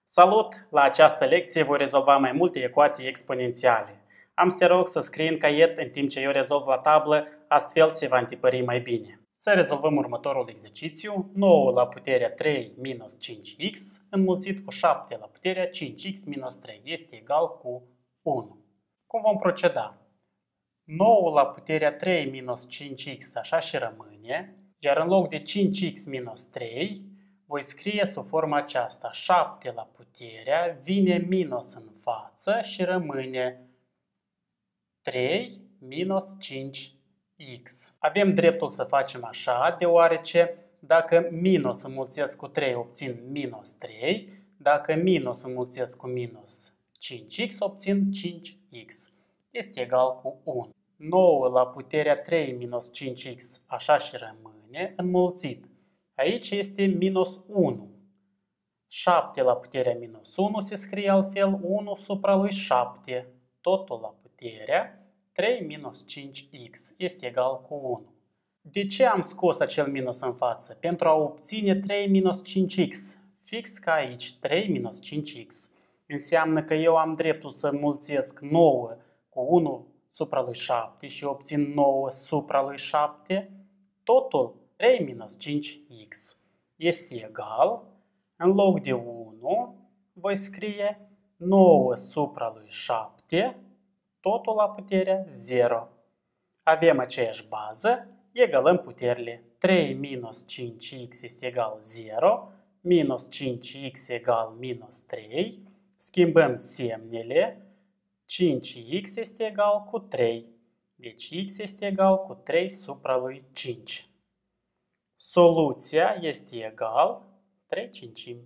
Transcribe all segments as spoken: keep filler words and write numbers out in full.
Salut! La această lecție voi rezolva mai multe ecuații exponențiale. Am să te rog să scrii în caiet în timp ce eu rezolv la tablă, astfel se va întipări mai bine. Să rezolvăm următorul exercițiu. nouă la puterea trei minus cinci x înmulțit cu șapte la puterea cinci x minus trei este egal cu unu. Cum vom proceda? nouă la puterea trei minus cinci x așa și rămâne, iar în loc de cinci x minus trei, voi scrie sub forma aceasta. șapte la puterea vine minus în față și rămâne trei minus cinci x. Avem dreptul să facem așa, deoarece dacă minus înmulțesc cu trei obțin minus trei, dacă minus înmulțesc cu minus cinci x obțin cinci x. Este egal cu unu. nouă la puterea trei minus cinci x așa și rămâne înmulțit. Aici este minus unu. șapte la puterea minus unu se scrie altfel unu supra lui șapte. Totul la puterea trei minus cinci x este egal cu unu. De ce am scos acel minus în față? Pentru a obține trei minus cinci x. Fix ca aici, trei minus cinci x. Înseamnă că eu am dreptul să înmulțesc nouă cu unu supra lui șapte și obțin nouă supra lui șapte. Totul trei minus cinci x este egal, în loc de unu, voi scrie nouă supra lui șapte, totul la puterea zero. Avem aceeași bază, egalăm puterile. trei minus cinci x este egal zero, minus cinci x egal minus trei, schimbăm semnele, cinci x este egal cu trei, deci x este egal cu trei supra lui cinci. Soluția este egal trei cincimi.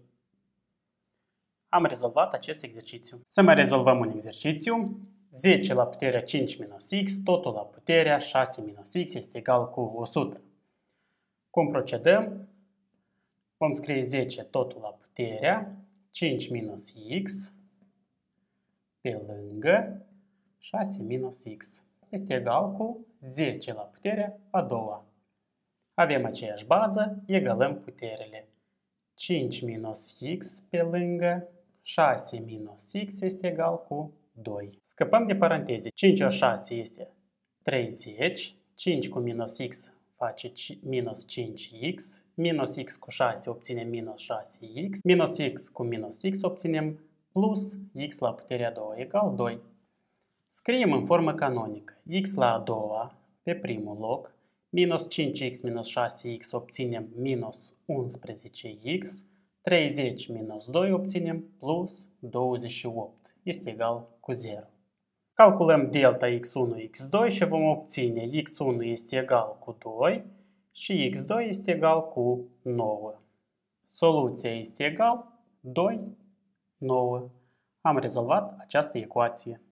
Am rezolvat acest exercițiu. Să mai rezolvăm un exercițiu. zece la puterea cinci minus x, totul la puterea șase minus x este egal cu o sută. Cum procedăm? Vom scrie zece totul la puterea cinci minus x pe lângă șase minus x. Este egal cu zece la puterea a doua. Avem aceeași bază, egalăm puterele. cinci minus x pe lângă șase minus x este egal cu doi. Scăpăm de paranteze. cinci ori șase este treizeci. cinci cu minus x face minus cinci x. Minus x cu șase obținem minus șase x. Minus x cu minus x obținem plus x la puterea a doua egal doi. Scriem în formă canonică. X la a doua pe primul loc. Minus cinci x minus șase x obținem minus unsprezece x, treizeci minus doi obținem plus douăzeci și opt. Este egal cu zero. Calculăm delta x unu x doi și vom obține x unu este egal cu doi și x doi este egal cu nouă. Soluția este egal doi, nouă. Am rezolvat această ecuație.